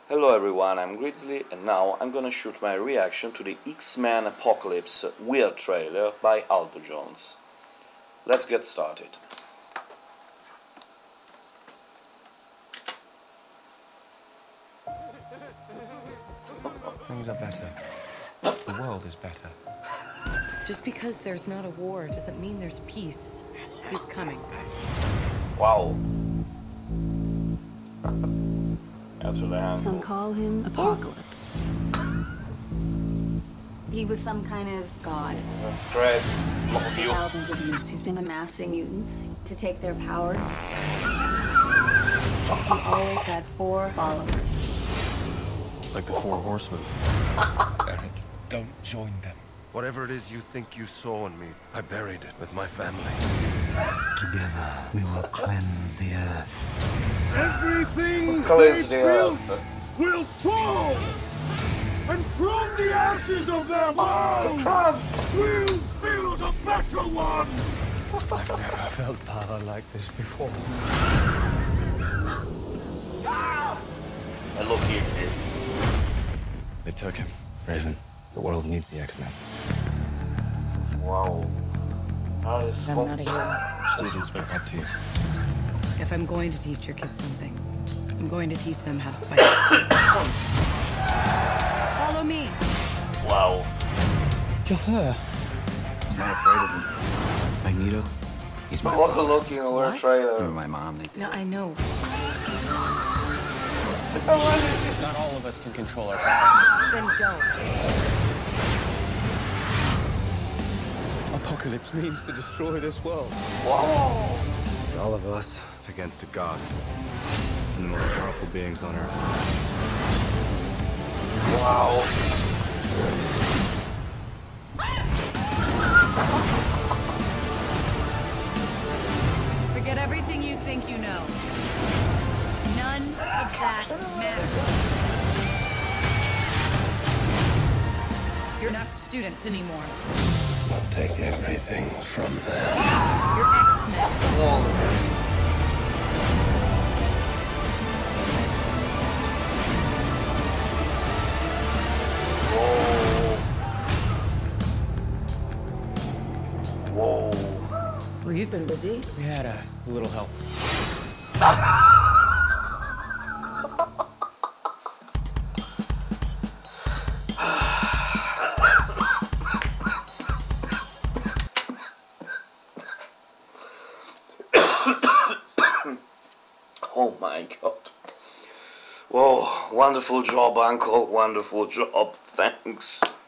Hello everyone, I'm Grizzly and now I'm gonna shoot my reaction to the X-Men Apocalypse Weird trailer by Aldo Jones. Let's get started. Things are better. The world is better. Just because there's not a war doesn't mean there's peace. He's coming. Wow. Some call him Apocalypse. He was some kind of god. That's great. Love For you. thousands of years, he's been amassing mutants to take their powers. He always had 4 followers. Like the Four Horsemen. Eric, don't join them. Whatever it is you think you saw in me, I buried it with my family. Together, we will cleanse the earth. Everything Cleanse they the built earth. will fall! And from the ashes of their mounds, we'll build a better one! I've never felt power like this before. I love you. They took him. Raven, the world needs the X-Men. Wow. That is I'm so... not a hero. Students make up to you. If I'm going to teach your kids something, I'm going to teach them how to fight. Follow me. Wow. You're her. I'm not afraid of him. Magneto, he's my I wasn't father. looking at a weird What? trailer. Remember my mom? No, I know. Not all of us can control our powers. Then don't. Apocalypse means to destroy this world. Wow. It's all of us against a god. And the most powerful beings on Earth. Wow. Forget everything you think you know. None of that matters. You're not students anymore. I'll take everything from them. You're X-Men. Whoa. Well, you've been busy. We had a little help. Oh my god. Whoa, wonderful job, Uncle. Wonderful job. Thanks.